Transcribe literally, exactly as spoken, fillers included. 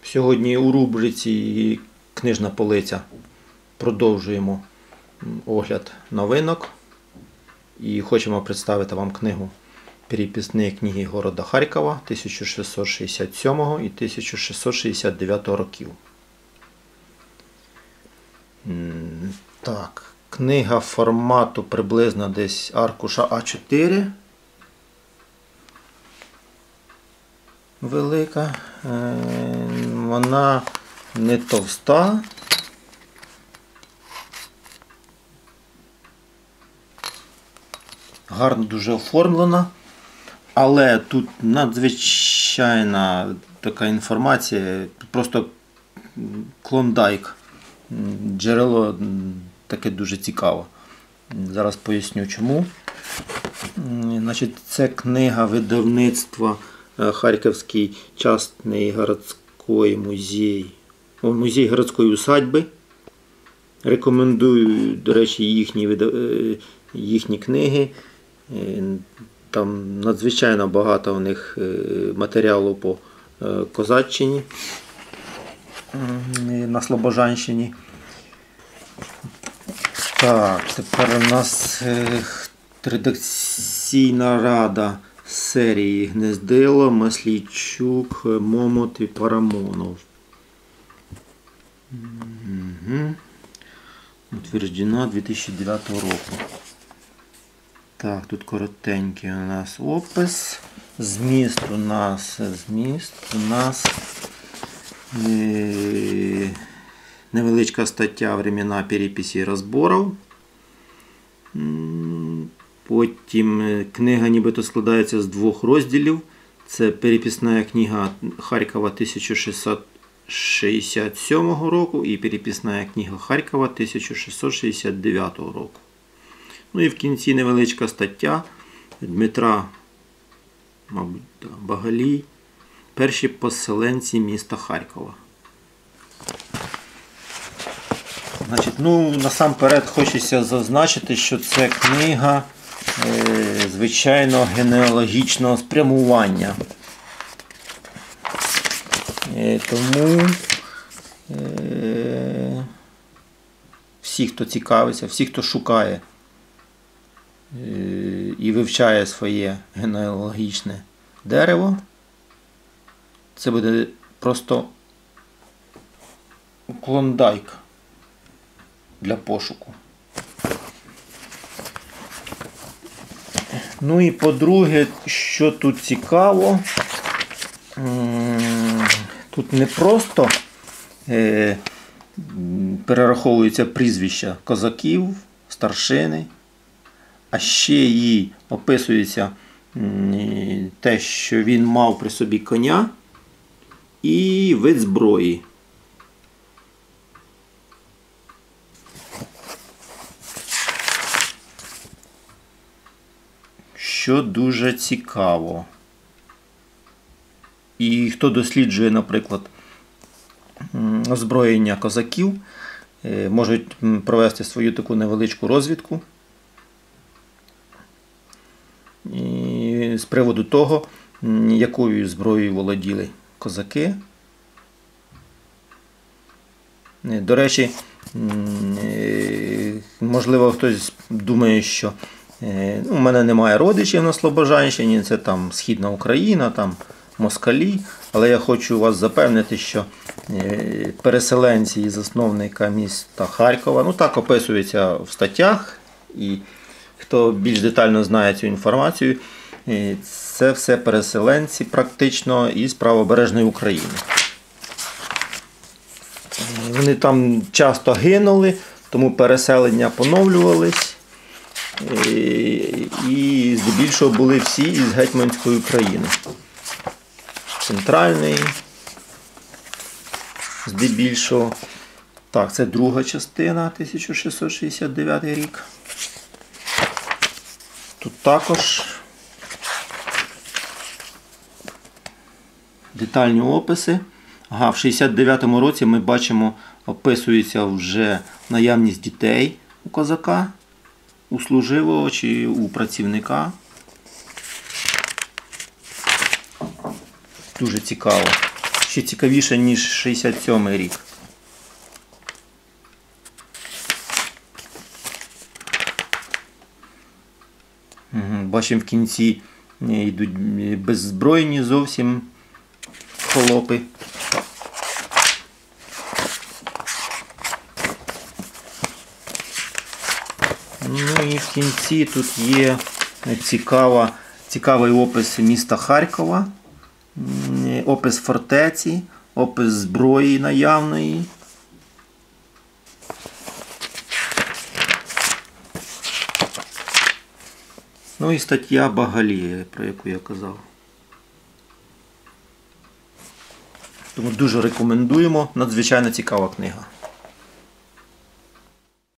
Сьогодні у рубриці «Книжна полиця» продовжуємо огляд новинок і хочемо представити вам книгу «Переписні книги города Харкова тисяча шістсот шістдесят сьомого і тисяча шістсот шістдесят дев'ятого років». Так, книга формату приблизно десь аркуша а чотири. Велика. Вона не товста. Гарно дуже оформлена, але тут надзвичайна така інформація, просто клондайк, джерело таке дуже цікаве. Зараз поясню чому. Значить, це книга видавництва Харківський частний городський музей, О, музей городської усадьби. Рекомендую, до речі, їхні, їхні книги. Там надзвичайно багато у них матеріалу по Козаччині на Слобожанщині. Так, тепер у нас редакційна рада серії Гнездило, Маслійчук, Момот і Парамонов. Угу. Утверждена дві тисячі дев'ятого року. Так, тут коротенький у нас опис. Зміст у нас, зміст у нас е, невеличка стаття «Времена переписі і розборів». Потім книга нібито складається з двох розділів. Це переписна книга Харкова тисяча шістсот шістдесят сьомого року і переписна книга Харкова тисяча шістсот шістдесят дев'ятого року. Ну і в кінці невеличка стаття Дмитра, мабуть, Багалій, перші поселенці міста Харкова. Значить, ну, насамперед хочеться зазначити, що це книга, е, звичайно, генеалогічного спрямування. Е, тому е, всі, хто цікавиться, всі, хто шукає е, і вивчає своє генеалогічне дерево, це буде просто клондайк для пошуку. Ну і по-друге, що тут цікаво, тут не просто е, перераховуються прізвища козаків, старшини, а ще і описується е, те, що він мав при собі коня і вид зброї. Що дуже цікаво. І хто досліджує, наприклад, озброєння козаків, можуть провести свою таку невеличку розвідку і з приводу того, якою зброєю володіли козаки. До речі, можливо, хтось думає, що у мене немає родичів на Слобожанщині, це там Східна Україна, там москалі, але я хочу вас запевнити, що переселенці і засновника міста Харкова, ну так описується в статтях, і хто більш детально знає цю інформацію, це все переселенці практично із правобережної України. Вони там часто гинули, тому переселення поновлювались. І здебільшого були всі із Гетьманської України. Центральний, здебільшого. Так, це друга частина, тисяча шістсот шістдесят дев'ятий рік. Тут також детальні описи. Ага, в шістдесят дев'ятому році ми бачимо, описується вже наявність дітей у козака, у служивого чи у працівника. Дуже цікаво, ще цікавіше, ніж шістдесят сьомий рік. Бачимо, в кінці йдуть беззбройні зовсім холопи. Ну і в кінці тут є цікава, цікавий опис міста Харкова, опис фортеці, опис зброї наявної. Ну і стаття Багалія, про яку я казав. Тому дуже рекомендуємо, надзвичайно цікава книга.